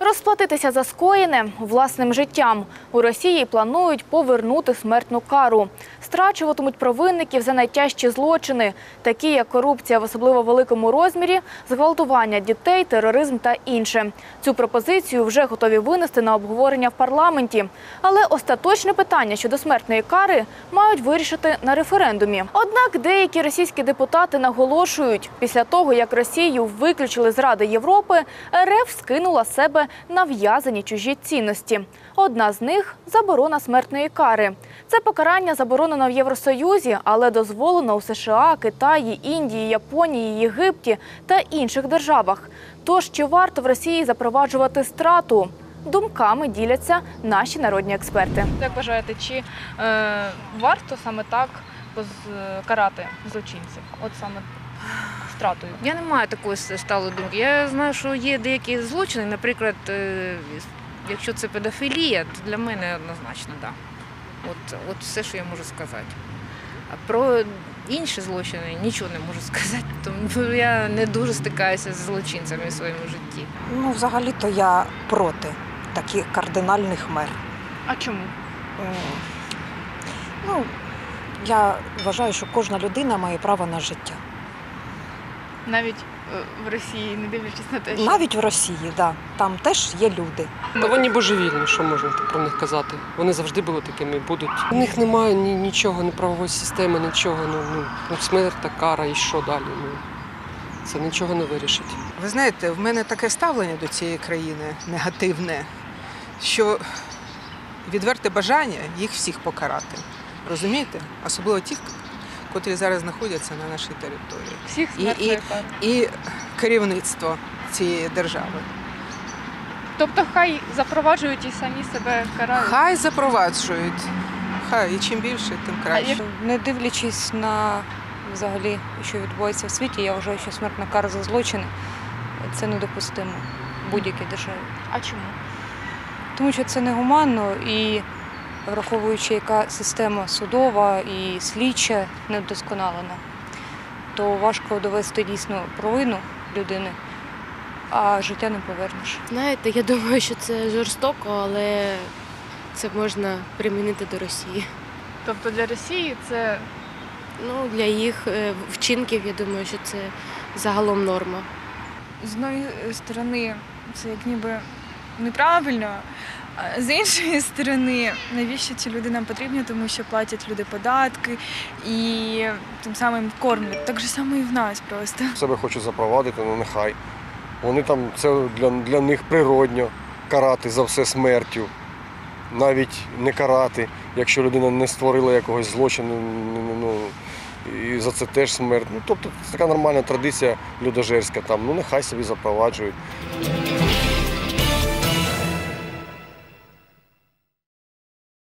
Розплатитися за скоєне власним життям. У Росії планують повернути смертну кару. Страчуватимуть провинників за найтяжчі злочини, такі як корупція в особливо великому розмірі, зґвалтування дітей, тероризм та інше. Цю пропозицію вже готові винести на обговорення в парламенті. Але остаточне питання щодо смертної кари мають вирішити на референдумі. Однак деякі російські депутати наголошують, після того, як Росію виключили з Ради Європи, РФ скинула з себе нав'язані чужі цінності. Одна з них – заборона смертної кари. Це покарання заборонено в Євросоюзі, але дозволено у США, Китаї, Індії, Японії, Єгипті та інших державах. Тож, чи варто в Росії запроваджувати страту? Думками діляться наші народні експерти. Як вважаєте, чи варто саме так карати злочинців? От саме стратою? Я не маю такої сталої думки. Я знаю, що є деякі злочини, наприклад, якщо це педофілія, то для мене однозначно так. От все, що я можу сказати. А про інші злочини нічого не можу сказати, тому я не дуже стикаюся з злочинцями в своєму житті. Взагалі-то я проти таких кардинальних мер. А чому? Я вважаю, що кожна людина має право на життя. Навіть в Росії, не дивлячись на те, що... Навіть в Росії, так. Там теж є люди. Та вони божевільні, що можна про них казати. Вони завжди були такими і будуть. У них немає нічого, ні правової системи, нічого. Смерть та кара і що далі. Це нічого не вирішить. Ви знаєте, в мене таке ставлення до цієї країни негативне, що відверте бажання їх всіх покарати. Розумієте? Особливо тих, котрі зараз знаходяться на нашій території. Всіх смертної кари. І керівництво цієї держави. Тобто хай запроваджують і самі себе карають? Хай запроваджують. Хай, і чим більше, тим краще. Не дивлячись на взагалі, що відбувається в світі, я вважаю, що смертна кара за злочини – це недопустимо в будь-якій державі. А чому? Тому що це негуманно і, враховуючи, яка система судова і слідча недосконалена, то важко довести дійсно провину людини, а життя не повернеш. Знаєте, я думаю, що це жорстоко, але це можна примінити до Росії. Тобто для Росії це... Для їх вчинків, я думаю, що це загалом норма. З однієї сторони, це як ніби неправильно, а з іншої сторони, навіщо ці люди нам потрібні, тому що платять люди податки і тим самим кормлять. Так же само і в нас просто. Себе хочуть запровадити, нехай. Вони там, це для них природньо карати за все смертю. Навіть не карати, якщо людина не створила якогось злочину, і за це теж смерть. Тобто це така нормальна традиція людожерська там, нехай собі запроваджують.